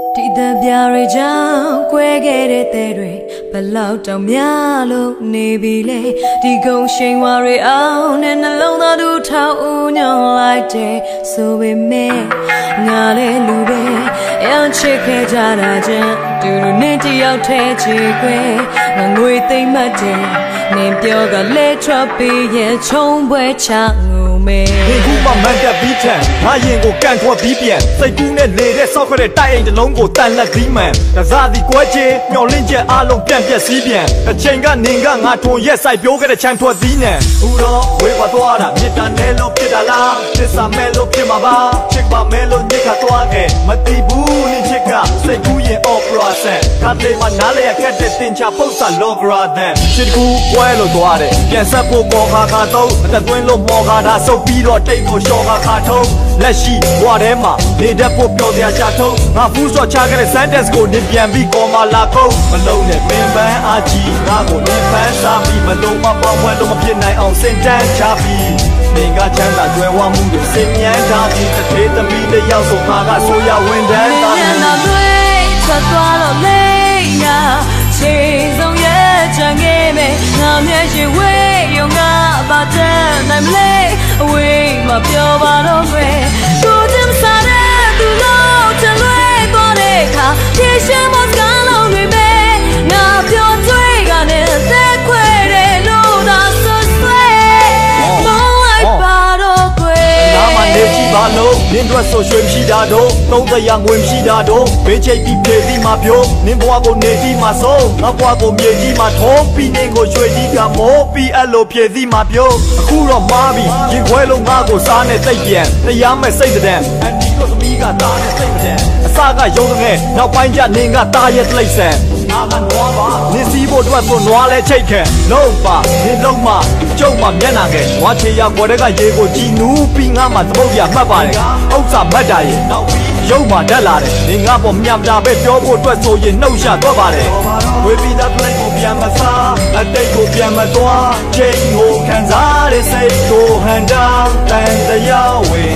ဒီတပြားတွေကြောင့်ကွဲခဲ့တဲ့တဲ့တွေဘလောက်တောင်များလို့နေပြီလေဒီကုန်းရှိန်ဝါတွေအောင်နဲ့နှလုံးသားတူထောက်ဦးညွန်လိုက်တဲ့ဆိုပေမဲ့ငါလည်းလူပဲအချစ်ခဲ့ကြတာကြောင့်သူတို့နဲ့တယောက်ထဲချေခွဲငါငွေသိမ့်မှတ်တယ်နင်ပြောကလဲထွက်ပြီးရဲ့ချုံပွဲချငုံမဲဒီခုမှမန်တက်ပြီးထန်ငါရင်ကိုကန်ထွက်ပြီးပြန်စိတ်ကူးနဲ့နေတဲ့ဆောက်ခွက်တဲ့တိုက်အိမ်တစ်လုံးကိုတန်လက်သီးမှန်တစားသည်ကွဲချေမျောလင့်ချက်အားလုံးပြန်ပြက်စည်းပြန်အချိန်ကနေကငါထွန်ရက်ဆိုင်ပြောခဲ့တဲ့ချမ်းထွက်သီးနံဟူတော့ဝေးခွာသွားတာမြစ်တာနဲ့လို့ဖြစ်တာလားသစ္စာမဲ့လို့ဖြစ်မှာပါချစ်ပါမဲ့လို့ညစ်ခါသွားခဲ့မတိဘူးနင်ချစ်ကစိတ်ကူးရင် opera set ကတ်လေးမှာနားလေရခက်တဲ့တင်ချပုတ်စာ logra တဲ့ချစ်ကူကွဲလို့သွားတယ်ပြန်ဆက်ဖို့ပေါ်ခါခါတော့အသက်သွင်းလို့မော်ခါတာဆုပ်ပြီးတော့တိတ်ကိုရှော့ခါထုံးလက်ရှိဘွားထဲမှာနေတတ်ဖို့ပြောစရာချထုံးငါဖူးစော့ချခဲ့တဲ့ sentence ကိုနင်ပြန်ပြီးကော်မာလာကုန်းမလုံးနဲ့ပင်ပန်းအာကြီးငါကိုနင်ဖန်းစားပြီးမလုံးမပေါင်းဝဲလို့မဖြစ်နိုင်အောင်စင်တန်းချပြီးနင်ကချမ်းသာကြွယ်ဝမှုတွေစင်မြန်းထားပြီးတစ်သေးသမီးတစ်ယောက်ဆိုငါကဆိုရဝန်တန်းသားမျက်နှာတွေထွက်သွားတော့လေငါချိန်ဆုံးရဲ့ချန်ခဲ့မယ်ငါမျက်ရှိဝေးရုံကပါတဲ့နိုင်မလဲအဝေးမှာပြောပါတော့မယ်ကိုချင်စားတဲ့သူလို့ချလွဲသွားတဲ့အခါဖြည့်ရှင်းမစကားလုံးတွေပဲငါပြောကြွေးကနေသက်ခွဲတယ်လို့သာဆွဆွဲမောင်းလိုက်ပါတော့ကွယ်ငါမှနေကြည့်ပါလို့နင်တို့ဆိုရွှေမရှိတာတော့သုံးသရာငွေမရှိတာတော့ဘေးချိတ်ပြီးပြေးပြီးမှပြိုးနင်ဘွားကိုနေပြီးမှဆုံးငါဘွားကိုမြေကြီးမှထုံးပြီးနင်ကိုရွှေကြီးကမိုးပြီးအဲ့လိုပြေးပြီးမှပြိုးအခုတော့မားပြီရင်ခွဲလုံးငါကိုစားနဲ့တိတ်ပြန်တရားမဲ့စိတ်တဲ့အန်တီကိုသမီးကသားနဲ့စိတ်တဲ့အစကရုံးငယ်နောက်ပိုင်းကျနင်ကသားရဲ့တိတ်ဆန်ငါကနွားပါနင်စီးဖို့အတွက်ဆိုနွားလဲချိတ်ခဲလုံးပါနင်လုံးမကျုံမမျက်နာခဲဝါချေရဘော်တဲ့ကရေကိုကြည်နူးပြီးငါမှသပုတ်ရမှတ်ပါတယ်ဥစ္စာမတ်တာရဲ့နောက်ပြီးရုပ်မှဓာတ်လာတယ်နင်ငါပေါ်မြပြပဲပြောဖို့အတွက်ဆိုရင်နှုတ်ရတော့ပါတယ်ဝေပြီးသားပလိုက်ကိုပြန်မစားအတိတ်ကိုပြန်မသွားချိန်ကိုခံစားတဲ့စိတ်ကိုဟန်တာတန်တရားဝင်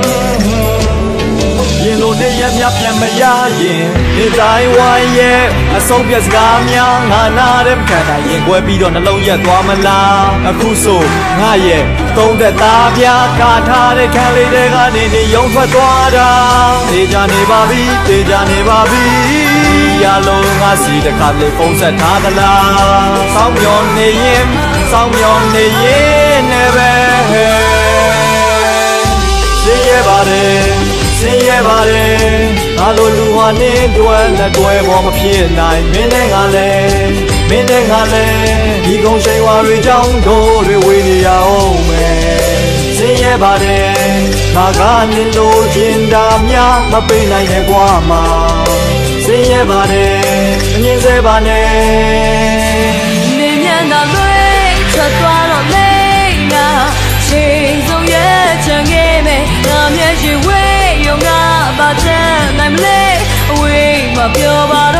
ရင်လိုနဲ့ရမြပြန်မရရင်ဒီတိုင်းဝိုင်းရဲ့အဆုံးပြစကားများငါနာတဲ့ခံတာရင်ကွဲပြီးတော့နှလုံးရက်သွားမလားအခုဆိုငါရဲ့သုံးသက်သားပြားကာထားတဲ့ခံလေးတွေကနေနေရုံထွက်သွားတာတေချာနေပါပြီတေချာနေပါပြီရလုံးငါစီတခါလေးဖုန်းဆက်ထားသလားစောင်းမျောနေရင်စောင်းမျောနေရင်နဲ့ပဲရှင်းရပါတယ်စင်ရပါတယ်ငါလိုလူဟာနေတွေ့လက်တွေ့ပေါ်မဖြစ်နိုင်မင်းနဲ့ငါလည်းမင်းနဲ့ငါလည်းဒီကုန်းရှိန်ဝါတွေကြောင်းတို့တွေဝေးနေရအောင်မယ်စင်ရပါတယ်ငါကနင်လိုချင်တာများမပေးနိုင်ရဲ့ကွာမှာစင်ရပါတယ်အငြင်းစေပါနဲ့နေမျက်နှာတွေထွက်သွားတော့လေငါချိန်ဆုံးရဲ့ချန်ခဲ့မယ်ငါမျက်ရှိဝေးရုံကပါတဲ့နိုင်မလဲအဝေးမှာပြောပါ